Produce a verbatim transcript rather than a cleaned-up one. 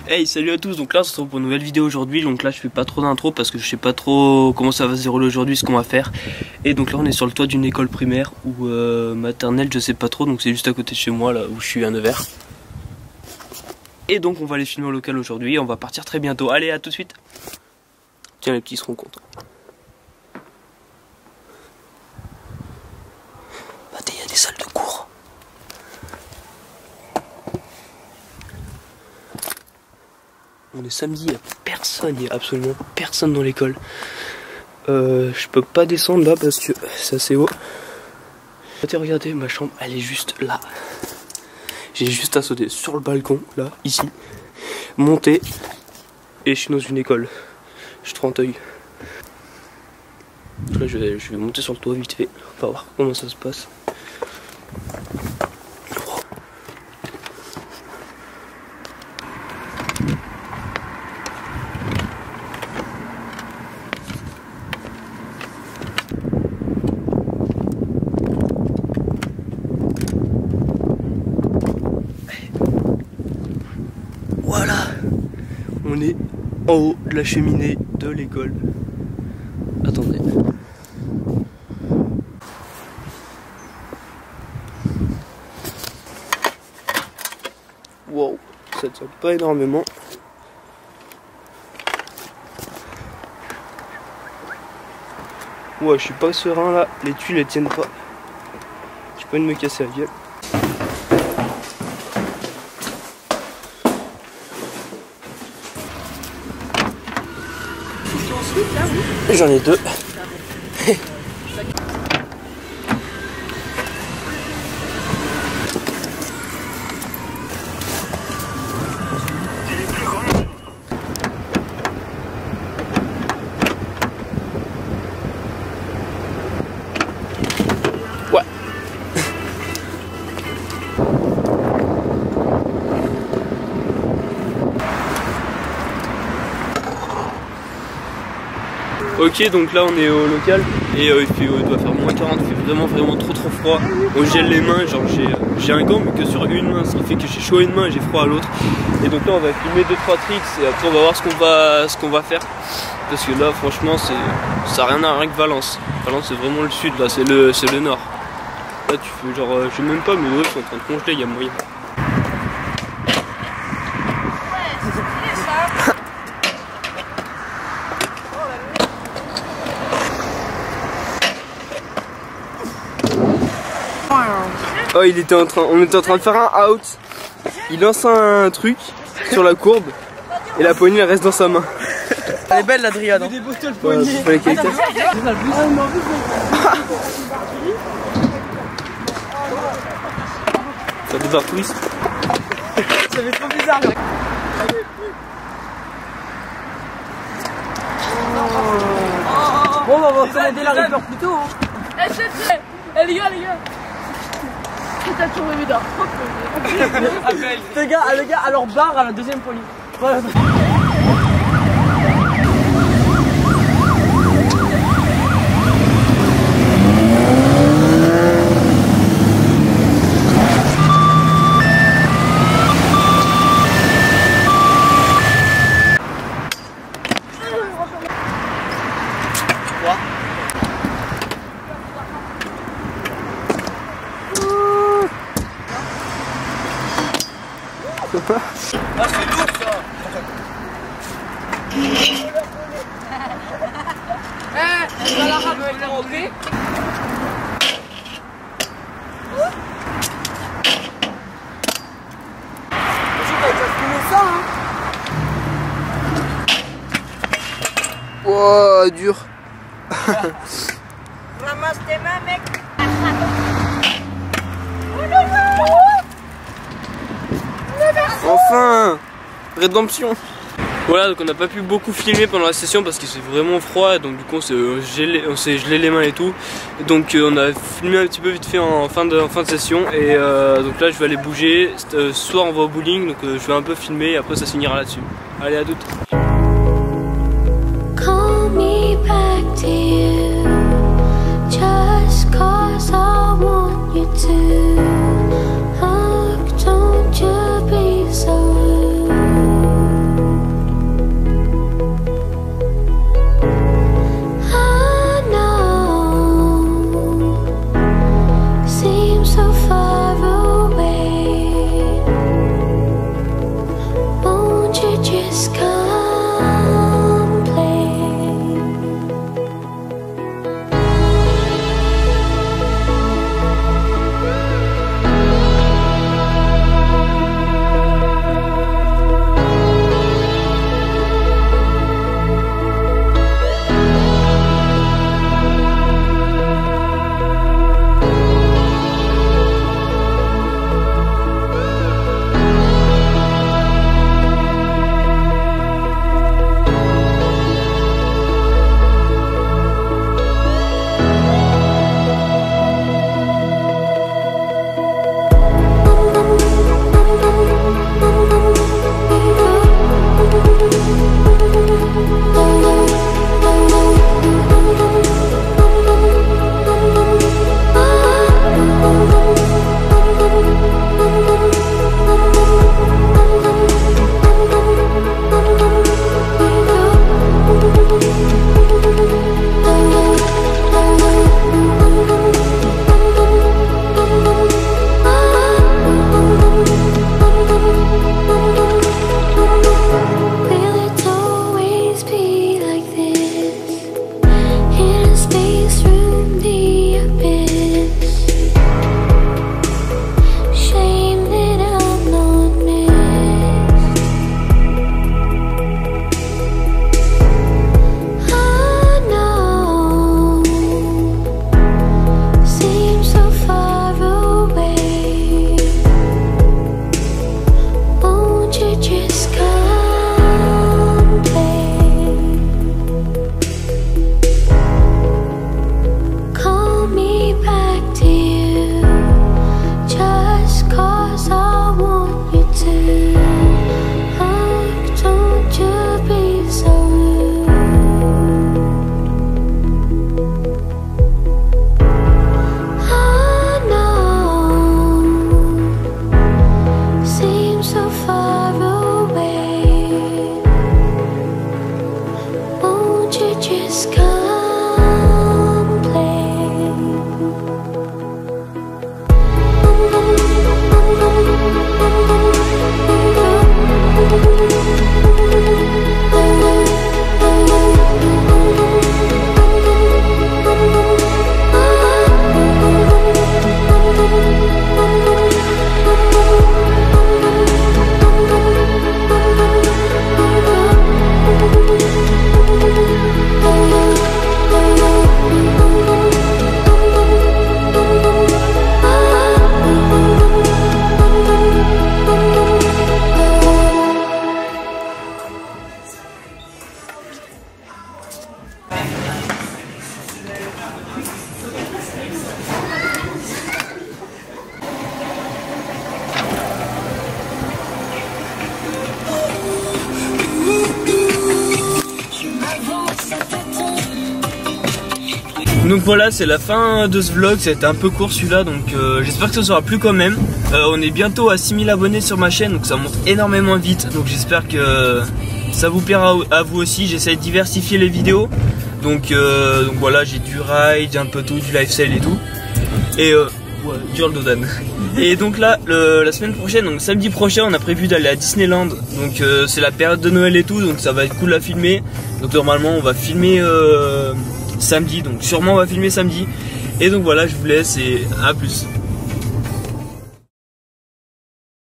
Hey, salut à tous, donc là on se retrouve pour une nouvelle vidéo aujourd'hui. Donc là je fais pas trop d'intro parce que je sais pas trop comment ça va se dérouler aujourd'hui, ce qu'on va faire. Et donc là on est sur le toit d'une école primaire ou euh, maternelle, je sais pas trop. Donc c'est juste à côté de chez moi, là où je suis à Nevers. Et donc on va aller filmer au local aujourd'hui et on va partir très bientôt. Allez, à tout de suite. Tiens, les petits seront contents. Bah, il y a des salles de cours. On est samedi, il n'y a personne, il n'y a absolument personne dans l'école. Euh, je peux pas descendre là parce que c'est assez haut. Regardez, ma chambre, elle est juste là. J'ai juste à sauter sur le balcon, là, ici, monter, et je suis dans une école. Je suis Trenteuil. Là, je vais, je vais monter sur le toit vite fait. On va voir comment ça se passe. Voilà, on est en haut de la cheminée de l'école. Attendez. Wow, ça tient pas énormément. Ouais, je suis pas serein là, les tuiles elles tiennent pas. J'ai pas envie de me casser la gueule. J'en ai deux. Ouais. Ok, donc là on est au local et euh, il, fait, euh, il doit faire moins quarante, il fait vraiment vraiment trop trop froid. On gèle les mains, genre j'ai un gant mais que sur une main, ce qui fait que j'ai chaud à une main et j'ai froid à l'autre. Et donc là on va filmer deux trois tricks et après on va voir ce qu'on va, ce qu'on va faire. Parce que là franchement c'est, ça n'a rien à voir avec Valence. Valence c'est vraiment le sud, là c'est le, c'est le nord. Là tu fais genre, euh, je sais même pas, mais ouais, ils sont en train de congeler, il y a moyen. Oh, il était en train, on était en train de faire un out. Il lance un truc sur la courbe et la poignée elle reste dans sa main. Elle est belle l'Adriane. Hein. Ouais, c'est pas les qualités. Ça fait un twist. Ça fait trop bizarre. Bon, on va faire la Reaper plus tôt. Hein. Eh les gars, les gars. T'as toujours le médard. Les gars, les gars, alors barre à la deuxième poignée. Voilà. Ah, c'est lourd ça. Eh, on va la ramener. Wow, dur. Ramasse tes mains, mec. Enfin, rédemption. Voilà, donc on n'a pas pu beaucoup filmer pendant la session parce que c'est vraiment froid, donc du coup on s'est gelé, on s'est gelé les mains et tout. Donc euh, on a filmé un petit peu vite fait en fin de, en fin de session et euh, donc là je vais aller bouger. Euh, ce soir on va au bowling, donc euh, je vais un peu filmer et après ça finira là-dessus. Allez, à toutes. Call me back to you, just cause I want you to. Oh, don't you be so rude. Donc voilà, c'est la fin de ce vlog, c'était un peu court celui-là, donc euh, j'espère que ça sera plu quand même. Euh, on est bientôt à six mille abonnés sur ma chaîne, donc ça monte énormément vite, donc j'espère que ça vous plaira à vous aussi. J'essaie de diversifier les vidéos, donc, euh, donc voilà, j'ai du ride, un peu tout, du lifestyle et tout. Et euh, ouais, du Dodan. Et donc là, le, la semaine prochaine, donc samedi prochain, on a prévu d'aller à Disneyland. Donc euh, c'est la période de Noël et tout, donc ça va être cool à filmer. Donc normalement, on va filmer euh, samedi, donc sûrement on va filmer samedi. Et donc voilà, je vous laisse et à plus.